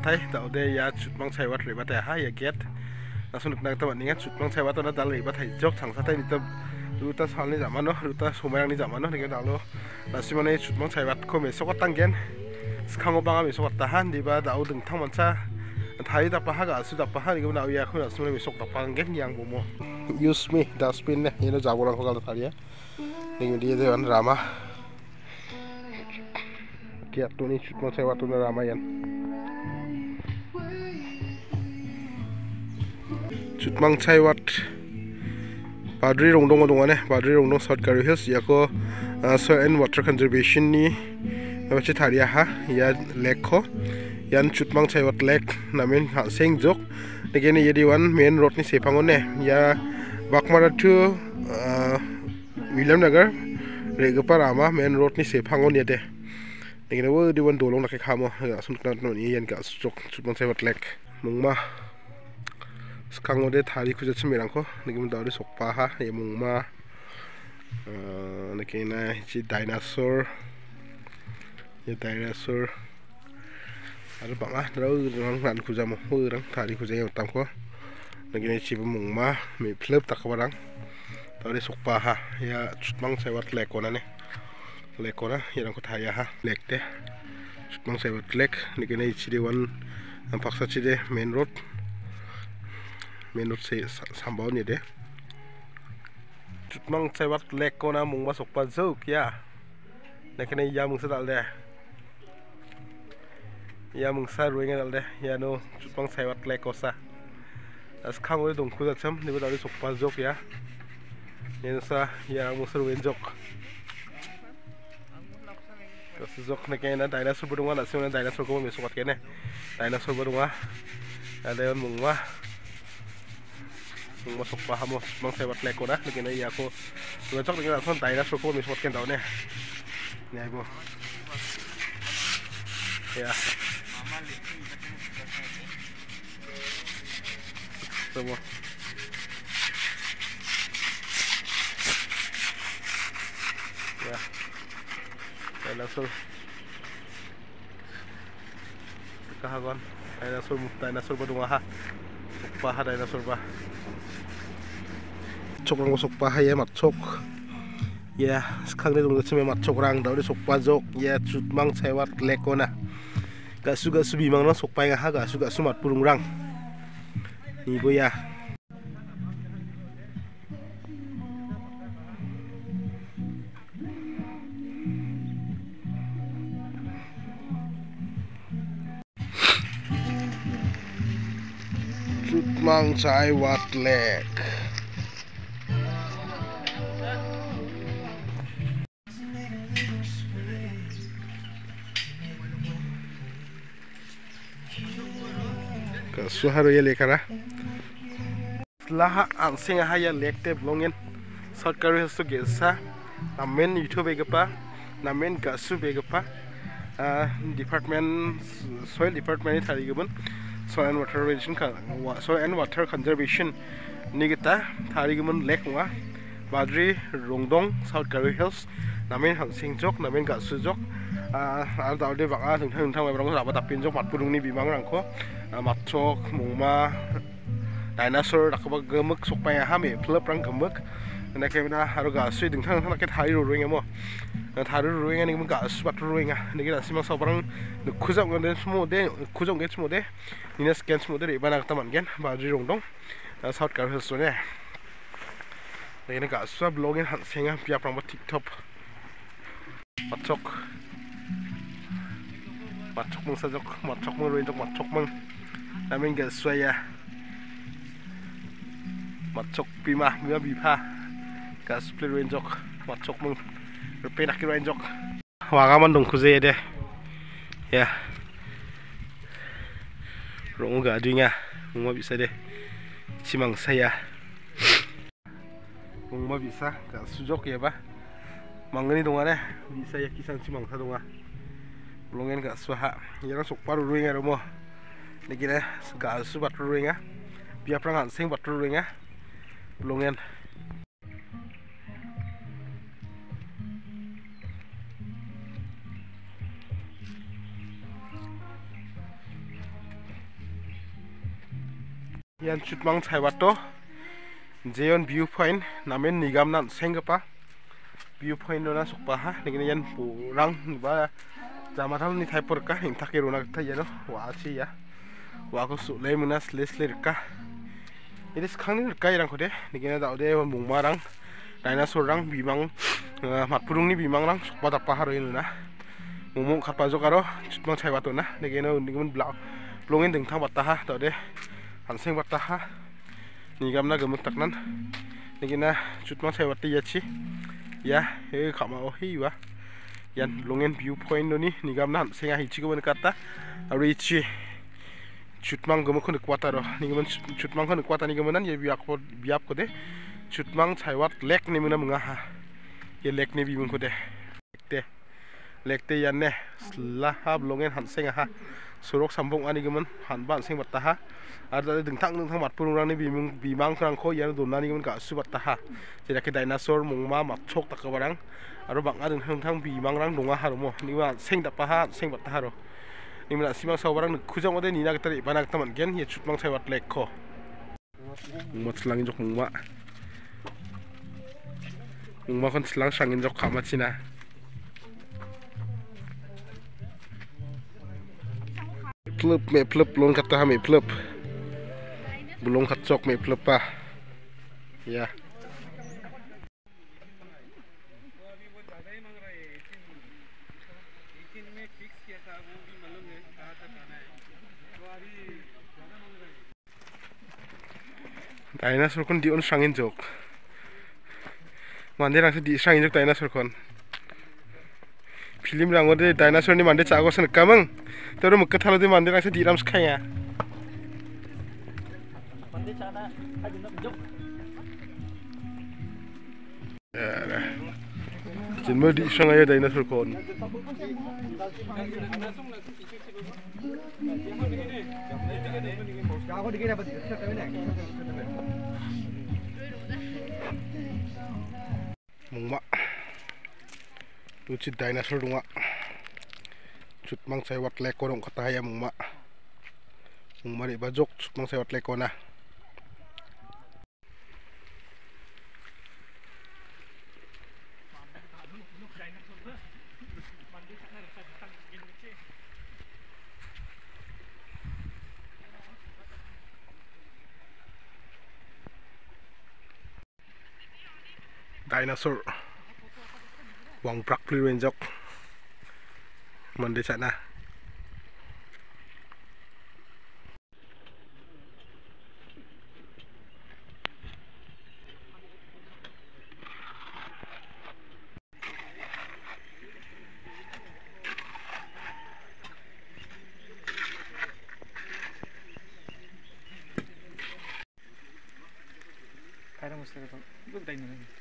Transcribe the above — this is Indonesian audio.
thai tau de ya chut mang chai wat ri ba ta ha ya get na sunuk nang ta ni chut mang chai wat na dal ri ba thai jok thang sa thai ni ta ruta sal ni zaman no ruta somayang ni zaman no ni ga dalo na simane chut mang chai wat ko me sokot tang gen skhango banga me sokot ta han di ba dau ding thang man cha thai da pa ha ga su da pa ha ni ga na ya khu na simane me sok ta pa gen yang bo mo use me dustbin ne yeno jabolang ko ga ta ya ni dia de an rama kia tu ni chut mang chai wat na rama yan chut mang chai wat Padri Rongdong dong ne Padri Rongdong South Kari Hills ya ko soil and water conservation ni bache tharia ha ya lake ko yan chutmang chai wat lake namen ha seng jok again yedi one main road ni sepangon ne ya bakmara to William Nagar regapa rama main road ni sepangon yede again wo di one dolong nak khamo sun kan no ni yan ka jok chutmang chai wat lake mungma sekarang udah tadi kucing semirang ko, nih kita udah sokpa ha, ya mungma, nih kena si dinosaur, ya dinosaur, ada bangah, terus orang kucing mau, orang tadi kucing yang utama ko, nih kena si mungma, mi flip tak barang, tadi sokpa ha, ya cutmang sewat lekona nih, lekona, ya orang ko thaya ha, lek deh, cutmang sewat lek, nih kena si dewan, paksa si deh main road. Menurut saya sambal ni deh. Cutmang cai wat lek ko na mung masuk pa zuk ya. Nak kena ya mung sedal deh. Ya mung sa ruingan dal deh. Ya no cutmang cai wat lek ko sa. As kang oi dong kuda cham ni badal sok pa zuk ya. Ni sa ya mung sa ruin zuk. Kas zuk nak kena dinosaur berunga nak sini dinosaur ko mesok kene. Dinosaur berunga. Ada yang mung wah. Masuk paham mang sewat leko dah lagi nih aku ngecok dengan langsung tayar suku miswat kan tau nih nih ibu ya semua ya langsung kahagon dinosaur berdua ha paha dinosaur bah cok lang sok paha ya mat cok ya sekarang ni dulu cuma mat cok rang dah udah sok pajok ya cutmang cewat lekona gak suka subi mang nang sok pai ngah gak suka sumat purung rang ibu ya cutmang cewat lek suharu ya lekara setelah ansing haya lekte blongin South Kari Hills gesa namen YouTube begapa namen gasu begapa department soil department ni thari gabun soil and water conservation ni kita thari gabun lek wa Padri Rongdong South Kari Hills namen hansing jok namen gasu jok ada udah baka tentang berang sahabat tapi jok mat pudung ni bimang rangko matchok mungma dinosaur tak gemuk sok payah hame flip rang gemuk nak kena haru gasu tentang nak thari ruing emo thari ruing ni gasu bat ruing ni kita simang sabarang khujak ngan semua deh khujak ngan semua deh ini scan semua deh ibanak teman gen Padri Rongdong South Kari Hills ni ini gasu blogin sehingga pihak rambut TikTok matchok mung sajok matchok mung ruin jok matchok mung namin gasu ya matchok bima bipa gas play ruin jok matchok mung rupi nak ruin jok wagaman dong kuze deh ya rongo gadunya mung bisa deh cimang saya mung bisa gasu jok ya bah mangani dong deh bisa ya kisah cimang sa dong belongin gak suha yang sok paru ruing ya romo lagi deh gak su bat ruing ya biar perang sing bat ruing ya belongin Yan chutmang chaiwato Jeon viewpoint namen nigam nan sengapa viewpoint na sukpa ha nigini yan purang ba jamatal ni thai porka ning thakiruna ta yano wa chi ya wa ko su le munas lesler ka iris khangni ka irang khode nigina da ode mungmarang dinosaur rang bimang matpurungni bimang rang sukpa dappa haro inuna mumung khapa jokaro chutmang chaiwato na nigina nigun bla blongin ding thang batta ha da ode hanseng batta ha nigam na gemuk taknan nigina chutmang chaiwat yachi ya he khama o hi wa yan longen viewpoint noni nigam na hanseng hi chigo ban kata richi chutmang gemuk khon kwata ro nigam chutmang khon kwata nigam nan ye biap ko de chutmang chaiwat lek ni muna munga ha ye lek ni bimung ko de lekte yan ne la ha longen hanseng ha surok sambong ani gaman han ban sing batta ha ada ding thang mat purung rang ni bimang krang kho yan don nani gaman ka su batta ha jera ke dinosaur mungma mat chok tak barang aro bang ading thang bimang rang donga ha mo ni ma sing dappa ha sing batta ha ro ni ma simang saw barang khujang ode ni na gtari banak taman gen ye chutmang chaiwat lek kho mot slang jok mungma kon slang sangin jok khama china plup me plup lon kata ha me plup belum kacok me plup pa ya dinosaur kon di on sangin jok mande rang di sangin jok dinosaur kon film rang ode dinosaur ni mande chago san kamang tero mukka thalo de mande rang se diram skaya mande chana ajuna jok ya jinmo di sangaya dinosaur kon mungma lucu dinosaur dunga chutmang chaiwat leko rong kata ya mungma ni bajok chutmang chaiwat leko na dinosaur wang prak pli jok mande sana Kaya mo sa ito, good time na.